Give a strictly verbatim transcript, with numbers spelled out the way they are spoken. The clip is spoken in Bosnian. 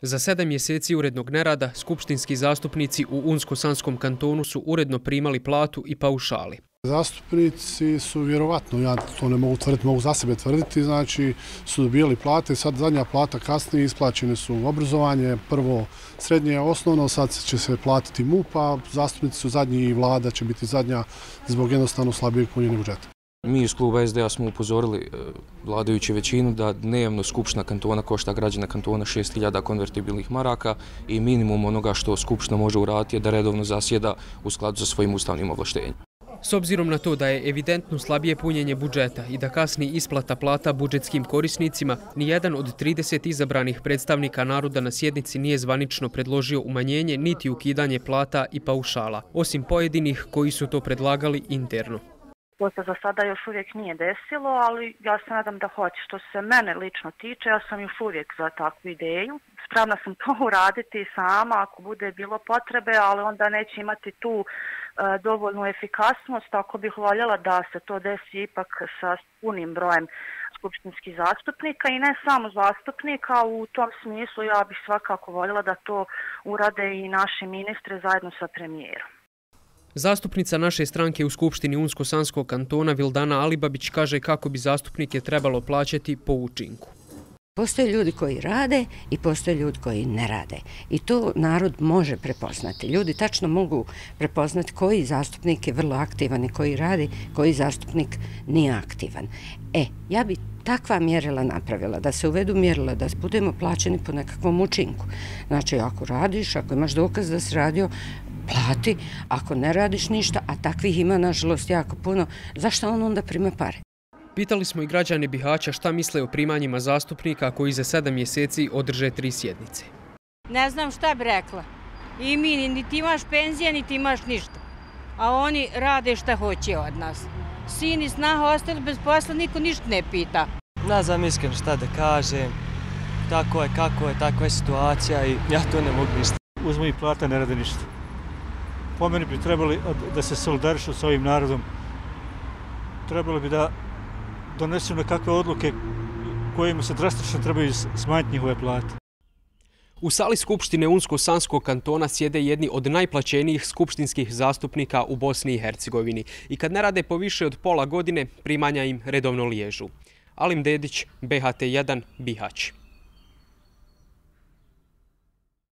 Za sedam mjeseci urednog nerada skupštinski zastupnici u Unsko-Sanskom kantonu su uredno primali platu i paušali. Zastupnici su vjerovatno, ja to ne mogu tvrditi, mogu za sebe tvrditi, znači su dobijali plate, sad zadnja plata kasnije, isplaćene su obrazovanje, prvo srednje osnovno, sad će se platiti M U P, a zastupnici su zadnji i vlada će biti zadnja zbog jednostavno slabijeg punjenja budžeta. Mi iz kluba S D A smo upozorili vladajuću većinu da dnevno skupština kantona košta građana kantona šest hiljada konvertibilnih maraka i minimum onoga što skupština može uraditi je da redovno zasjeda u skladu sa svojim ustavnim ovlaštenjem. S obzirom na to da je evidentno slabije punjenje budžeta i da kasni isplata plata budžetskim korisnicima, nijedan od trideset izabranih predstavnika naroda na sjednici nije zvanično predložio umanjenje niti ukidanje plata i paušala, osim pojedinih koji su to predlagali interno. To se za sada još uvijek nije desilo, ali ja se nadam da hoće. Što se mene lično tiče, ja sam još uvijek za takvu ideju. Spremna sam to uraditi sama ako bude bilo potrebe, ali onda neće imati tu e, dovoljnu efikasnost. Tako bih voljela da se to desi ipak sa punim brojem skupštinskih zastupnika i ne samo zastupnika. U tom smislu ja bih svakako voljela da to urade i naši ministri zajedno sa premijerom. Zastupnica naše stranke u Skupštini Unsko-Sanskog kantona Vildana Alibabić kaže kako bi zastupnike trebalo plaćati po učinku. Postoje ljudi koji rade i postoje ljudi koji ne rade. I to narod može prepoznati. Ljudi tačno mogu prepoznati koji zastupnik je vrlo aktivan i koji radi, koji zastupnik nije aktivan. E, ja bi takva mjerila napravila, da se uvedu mjerila, da budemo plaćeni po nekakvom učinku. Znači, ako radiš, ako imaš dokaz da si radio, plati. Ako ne radiš ništa, a takvih ima, nažalost, jako puno, zašto on onda prima pare? Pitali smo i građane Bihaća šta misle o primanjima zastupnika koji za sedam mjeseci održe tri sjednice. Ne znam šta bi rekla. I mi, niti imaš penzije, niti imaš ništa. A oni rade šta hoće od nas. Sin i snaha ostali bez posla, niko ništa ne pita. Ne znam iskreno šta da kažem. Tako je, kako je, takva je situacija i ja to ne mogu ništa. Uzmu i plata, ne rade ništa. Po meni bi trebali da se solidarišu s ovim narodom. Trebalo bi da donesu nekakve odluke kojima se drastično trebaju smanjiti njihove plate. U sali Skupštine Unsko-Sanskog kantona sjede jedni od najplaćenijih skupštinskih zastupnika u Bosni i Hercegovini i kad ne rade po više od pola godine, primanja im redovno liježu. Alim Dedić, B H T jedan, Bihać.